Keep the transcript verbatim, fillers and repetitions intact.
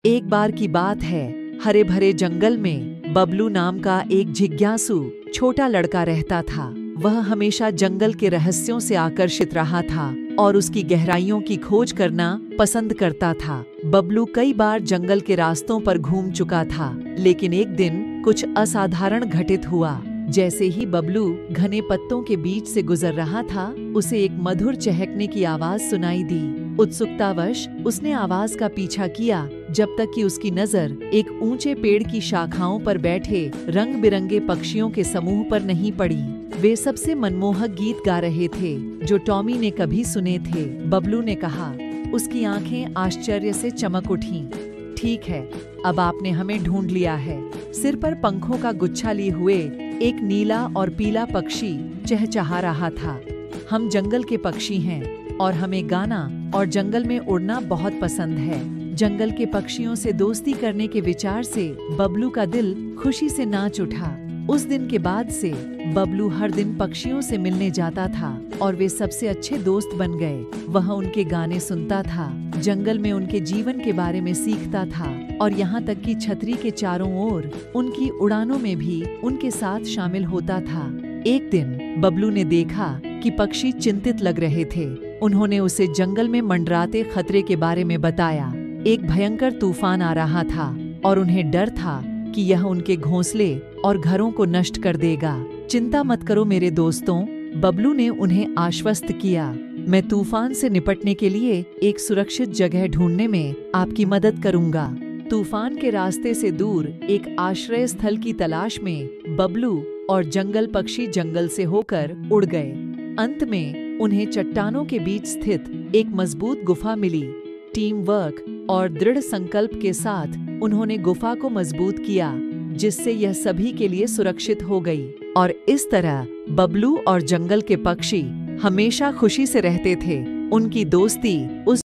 एक बार की बात है, हरे भरे जंगल में बबलू नाम का एक जिज्ञासु छोटा लड़का रहता था। वह हमेशा जंगल के रहस्यों से आकर्षित रहा था और उसकी गहराइयों की खोज करना पसंद करता था। बबलू कई बार जंगल के रास्तों पर घूम चुका था, लेकिन एक दिन कुछ असाधारण घटित हुआ। जैसे ही बबलू घने पत्तों के बीच से गुजर रहा था, उसे एक मधुर चहकने की आवाज सुनाई दी। उत्सुकतावश उसने आवाज का पीछा किया, जब तक कि उसकी नजर एक ऊंचे पेड़ की शाखाओं पर बैठे रंग बिरंगे पक्षियों के समूह पर नहीं पड़ी। वे सबसे मनमोहक गीत गा रहे थे जो टॉमी ने कभी सुने थे। बबलू ने कहा। उसकी आंखें आश्चर्य से चमक उठीं। ठीक है, अब आपने हमें ढूंढ लिया है। सिर पर पंखों का गुच्छा लिए हुए एक नीला और पीला पक्षी चहचहा रहा था। हम जंगल के पक्षी हैं और हमें गाना और जंगल में उड़ना बहुत पसंद है। जंगल के पक्षियों से दोस्ती करने के विचार से बबलू का दिल खुशी से नाच उठा। उस दिन के बाद से बबलू हर दिन पक्षियों से मिलने जाता था और वे सबसे अच्छे दोस्त बन गए। वह उनके गाने सुनता था, जंगल में उनके जीवन के बारे में सीखता था और यहाँ तक कि छतरी के चारों ओर उनकी उड़ानों में भी उनके साथ शामिल होता था। एक दिन बबलू ने देखा कि पक्षी चिंतित लग रहे थे। उन्होंने उसे जंगल में मंडराते खतरे के बारे में बताया। एक भयंकर तूफान आ रहा था और उन्हें डर था कि यह उनके घोंसले और घरों को नष्ट कर देगा। चिंता मत करो मेरे दोस्तों, बबलू ने उन्हें आश्वस्त किया। मैं तूफान से निपटने के लिए एक सुरक्षित जगह ढूंढने में आपकी मदद करूंगा। तूफान के रास्ते से दूर एक आश्रय स्थल की तलाश में बबलू और जंगल पक्षी जंगल से होकर उड़ गए। अंत में उन्हें चट्टानों के बीच स्थित एक मजबूत गुफा मिली। टीम वर्क और दृढ़ संकल्प के साथ उन्होंने गुफा को मजबूत किया, जिससे यह सभी के लिए सुरक्षित हो गई। और इस तरह बबलू और जंगल के पक्षी हमेशा खुशी से रहते थे। उनकी दोस्ती उस